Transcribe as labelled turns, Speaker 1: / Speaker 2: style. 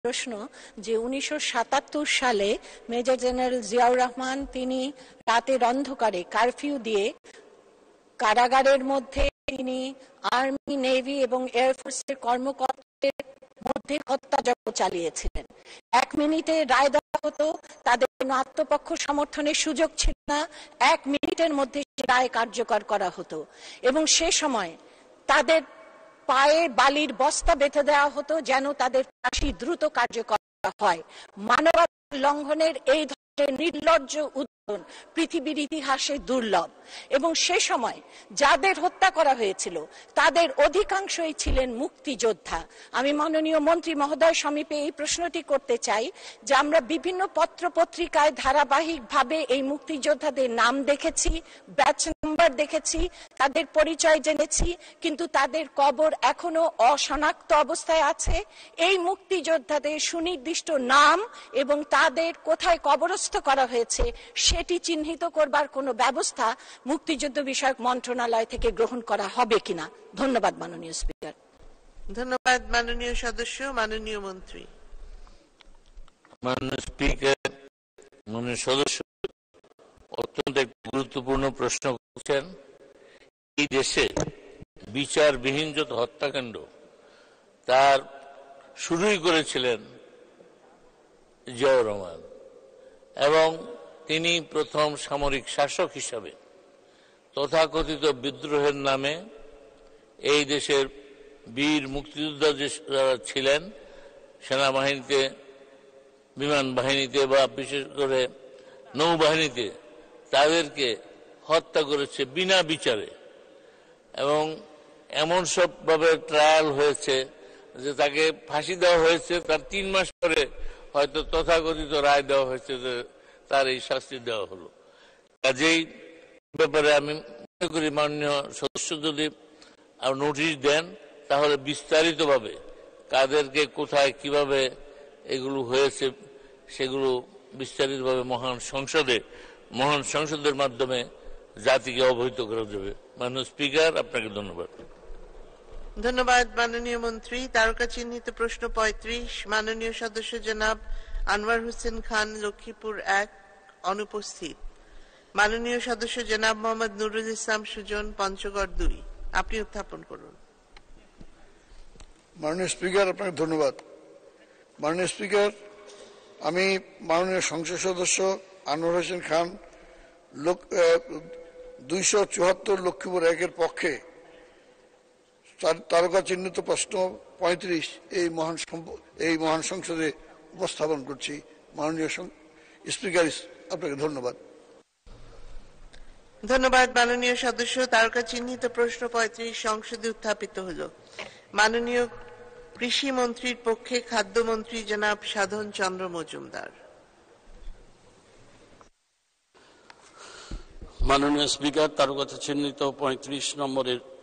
Speaker 1: প্রশ্ন যে 1977 সালে মেজর জেনারেল জিয়াউর রহমান তিনি রাতের অন্ধকারে কারফিউ দিয়ে কারাগারের মধ্যে তিনি আর্মি, নেভি এবং এয়ারফোর্সের কর্মকর্তাদের মধ্যে হত্যাযজ্ঞ চালিয়েছিলেন। 1 মিনিটে রায় দেওয়া হতো, তাদের কোনো আত্মপক্ষ সমর্থনের সুযোগ ছিল না, 1 মিনিটের মধ্যে রায় কার্যকর করা হতো এবং সে সময় তাদের পায়ে বালির বস্তা বেঁধে দেওয়া হতো যেন তাদের ফাঁসি দ্রুত কার্যকর হয়। মানবাধিকার লঙ্ঘনের এই ধরনের নির্লজ্জ উদাহরণ পৃথিবীর ইতিহাসে দুর্লভ এবং সে সময় যাদের হত্যা করা হয়েছিল তাদের অধিকাংশই ছিলেন মুক্তিযোদ্ধা। আমি মাননীয় মন্ত্রী মহোদয় সমীপে এই প্রশ্নটি করতে চাই যে আমরা বিভিন্ন পত্র পত্রিকায় ধারাবাহিকভাবে এই মুক্তিযোদ্ধাদের নাম দেখেছি, ব্যাচ নাম্বার দেখেছি, তাদের পরিচয় জেনেছি, কিন্তু তাদের কবর এখনো অশনাক্ত অবস্থায় আছে। এই মুক্তিযোদ্ধাদের সুনির্দিষ্ট নাম এবং তাদের কোথায় কবরস্থ করা হয়েছে সেটি চিহ্নিত করবার কোনো ব্যবস্থা মুক্তিযুদ্ধ বিষয়ক মন্ত্রণালয় থেকে গ্রহণ করা হবে কিনা। ধন্যবাদ মাননীয় স্পিকার।
Speaker 2: ধন্যবাদ মাননীয় সদস্য। মাননীয় মন্ত্রী।
Speaker 3: মাননীয় স্পিকার, মাননীয় সদস্য অত্যন্ত গুরুত্বপূর্ণ প্রশ্ন করছেন। এই দেশে বিচারবিহীন যত হত্যাকাণ্ড তার শুরুই করেছিলেন জিয়াউর রহমান এবং তিনি প্রথম সামরিক শাসক হিসাবে তথাকথিত বিদ্রোহের নামে এই দেশের বীর মুক্তিযোদ্ধা যারা ছিলেন সেনাবাহিনীতে, বিমান বাহিনীতে বা বিশেষ করে নৌবাহিনীতে, তাদেরকে হত্যা করেছে বিনা বিচারে এবং এমন সবভাবে ট্রায়াল হয়েছে যে তাকে ফাঁসি দেওয়া হয়েছে, তার 3 মাস পরে হয়তো তথাকথিত রায় দেওয়া হয়েছে যে তার এই শাস্তি দেওয়া হলো। কাজেই ব্যাপারে আমি মনে করি মাননীয় সদস্য যদি নোটিশ দেন তাহলে বিস্তারিতভাবে কাদেরকে কোথায় কিভাবে এগুলো হয়েছে সেগুলো বিস্তারিতভাবে মহান সংসদের মাধ্যমে জাতিকে অবহিত করা যাবে। মাননীয় স্পিকার, আপনাকে ধন্যবাদ।
Speaker 2: ধন্যবাদ মাননীয় মন্ত্রী। তারকা চিহ্নিত প্রশ্ন 35 মাননীয় সদস্য জনাব আনোয়ার হোসেন খান, লক্ষ্মীপুর 1, অনুপস্থিত। মাননীয় সদস্য জনাব মোহাম্মদ নুরুল ইসলাম সুজন, পঞ্চগড় 2, আপনি উত্থাপন করুন।
Speaker 4: মাননীয় স্পিকার, আপনাকে ধন্যবাদ। মাননীয় স্পিকার, আমি মাননীয় সংসদ সদস্য আনোয়ার হোসেন খান 274 লক্ষ্মীপুর 1-এর পক্ষে তারকা চিহ্নিত প্রশ্ন 35 এই মহান সংসদে উপস্থাপন করছি। মাননীয় স্পিকার, আপনাকে ধন্যবাদ।
Speaker 2: ধন্যবাদ মাননীয় সদস্য। তারকা চিহ্নিত প্রশ্ন 35 সংসদে উত্থাপিত হলো। মাননীয় কৃষি মন্ত্রীর পক্ষে খাদ্যমন্ত্রী জনাব সাধন চন্দ্র মজুমদার।
Speaker 5: মাননীয় স্পিকার, তারকা চিহ্নিত 35 নম্বরের